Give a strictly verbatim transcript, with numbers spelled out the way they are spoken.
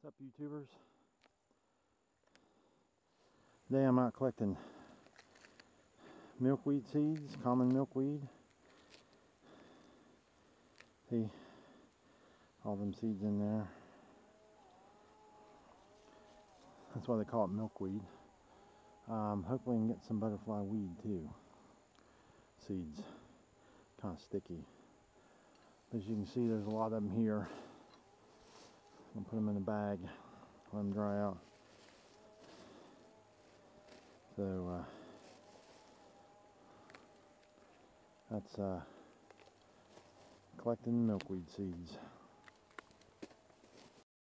What's up, YouTubers? Today I'm out collecting milkweed seeds, common milkweed. See all them seeds in there. That's why they call it milkweed. Um, hopefully I can get some butterfly weed too. Seeds, kind of sticky. As you can see, there's a lot of them here. I'm gonna put them in a bag, let them dry out. So uh, that's uh, collecting milkweed seeds.